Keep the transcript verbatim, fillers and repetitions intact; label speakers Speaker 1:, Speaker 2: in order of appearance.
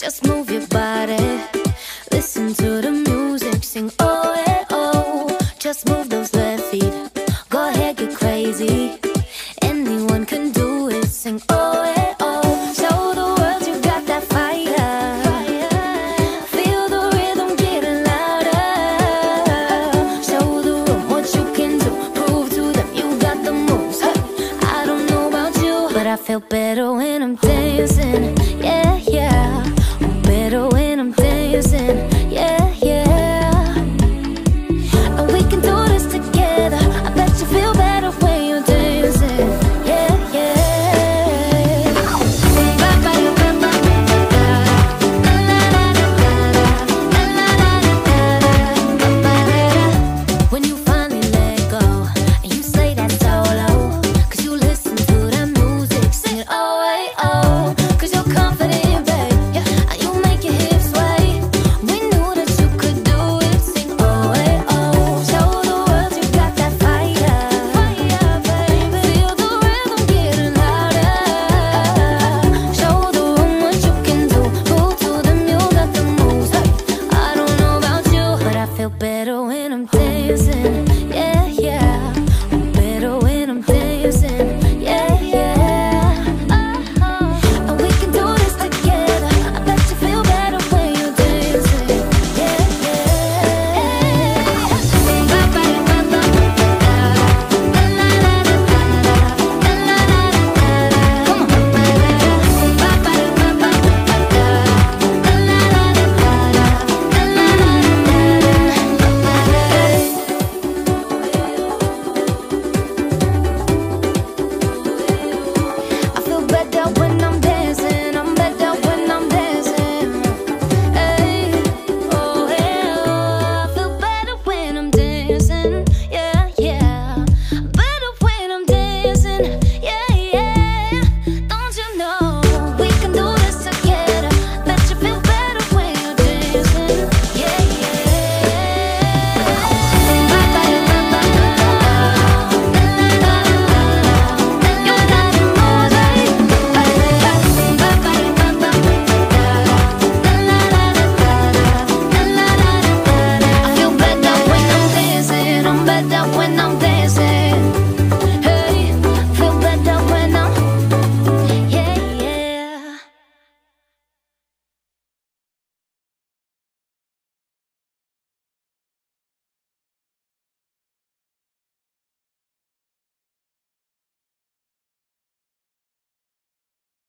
Speaker 1: Just move your body, listen to the music, sing oh eh oh. Just move those left feet, go ahead, get crazy. Anyone can do it, sing oh eh oh. Show the world you got that fire, feel the rhythm getting louder. Show the room what you can do, prove to them you got the moves. Hey, I don't know about you, but I feel better when I'm dancing, yeah, yeah. I'm better when I'm dancing, yeah, yeah. And we can do this together, I bet you feel better when you're dancing, yeah, yeah. When you finally let go and you say that solo, cause you listen to that music, sing it oh, eh, oh. Cause you're confident, babe, yeah, and you make your hips sway. We knew that you could do it, sing oh, eh, oh. Show the world you got that fire, fire, baby. Feel the rhythm getting louder. Show the room what you can do, prove to them you got the moves. Hey, I don't know about you, but I feel better when I'm dancing, yeah.